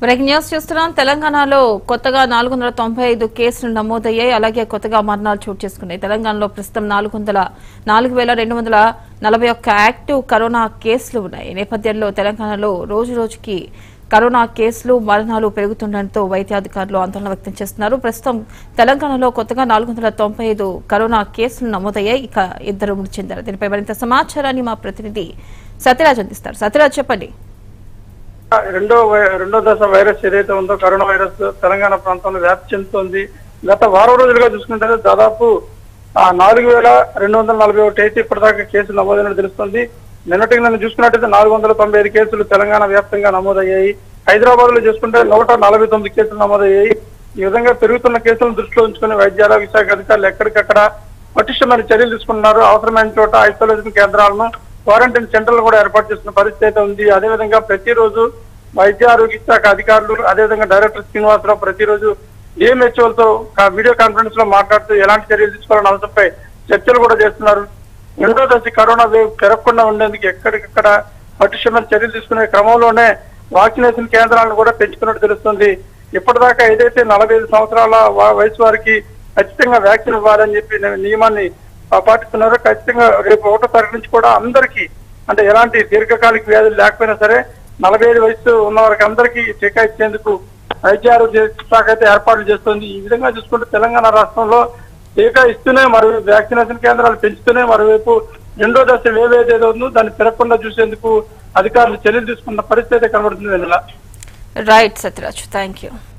Breaking news చూస్తున్నాం. తెలంగాణలో కొత్తగా 495 కేసులు నమోదయ్యాయి. అలాగే కొత్తగా మరణాలు చోటు చేసుకున్నాయి. తెలంగాణలో ప్రస్తుతం 4,241 యాక్టివ్ కరోనా కేసులు ఉన్నాయి. ఈ నేపథ్యంలో తెలంగాణలో రోజురోజుకి కరోనా కేసులు మరణాలు పెరుగుతుండటంతో వైద్యాధికారులు ఆందోళన వ్యక్తం చేస్తున్నారు. ప్రస్తుతం తెలంగాణలో కొత్తగా 495 కరోనా కేసులు నమోదయ్యాయి. ఇక 2 మృతి చెందారు. దీనిపై మరింత సమాచారాన్ని మా ప్రతినిధి సత్యరాజ్ అందిస్తారు. సత్యరాజ్, చెప్పండి. రెండో దశ వైరస్ ఏదైతే ఉందో కరోనా వైరస్ తెలంగాణ ప్రాంతంలో వ్యాప్తి చెందుతోంది. గత వారం రోజులుగా చూసుకుంటే దాదాపు 4,241 అయితే ఇప్పటిదాకా కేసులు నమోదైనట్టు తెలుస్తుంది. నిన్నటికి నన్ను చూసుకున్నట్టయితే 495 కేసులు తెలంగాణ వ్యాప్తంగా నమోదయ్యాయి. హైదరాబాద్ లో చూసుకుంటే 149 కేసులు నమోదయ్యాయి. ఈ విధంగా పెరుగుతున్న కేసులను దృష్టిలో ఉంచుకుని వైద్యారోగ్య శాఖ అధికారులు ఎక్కడికక్కడ పటిష్టమైన చర్యలు తీసుకున్నారు. అవసరమైన చోట ఐసోలేషన్ కేంద్రాలను, క్వారంటైన్ సెంటర్లు కూడా ఏర్పాటు చేసిన పరిస్థితి అయితే ఉంది. అదేవిధంగా ప్రతిరోజు వైద్య ఆరోగ్య శాఖ అధికారులు, అదేవిధంగా డైరెక్టర్ శ్రీనివాసరావు ప్రతిరోజు డిఎంహెచ్ఓలతో వీడియో కాన్ఫరెన్స్ లో మాట్లాడుతూ ఎలాంటి చర్యలు తీసుకోవాలన్న అంశంపై చర్చలు కూడా చేస్తున్నారు. రెండో దశ కరోనా వేవ్ పెరగకుండా ఉండేందుకు ఎక్కడికక్కడ పటిష్టమైన చర్యలు తీసుకునే క్రమంలోనే వాక్సినేషన్ కేంద్రాలను కూడా పెంచుకున్నట్టు తెలుస్తుంది. ఇప్పటిదాకా ఏదైతే 45 సంవత్సరాల వయసు వారికి ఖచ్చితంగా వ్యాక్సిన్ ఇవ్వాలని చెప్పి నియమాన్ని పాటిస్తున్నారు. ఖచ్చితంగా రేపు 1వ తారీఖు నుంచి కూడా అందరికీ, అంటే ఎలాంటి దీర్ఘకాలిక వ్యాధులు లేకపోయినా సరే 45 వయసు ఉన్న వారికి అందరికీ టీకా ఇచ్చేందుకు వైద్య ఆరోగ్య శాఖ అయితే ఏర్పాట్లు చేస్తుంది. ఈ విధంగా చూసుకుంటే తెలంగాణ రాష్ట్రంలో టీకా ఇస్తూనే మరోవైపు వ్యాక్సినేషన్ కేంద్రాలు పెంచుతూనే మరోవైపు రెండో దశ వేవ్ ఏదైతే ఉందో దాన్ని పెరగకుండా చూసేందుకు అధికారులు చర్యలు తీసుకున్న పరిస్థితి కనబడుతుంది. Right Sathyaraj, thank you.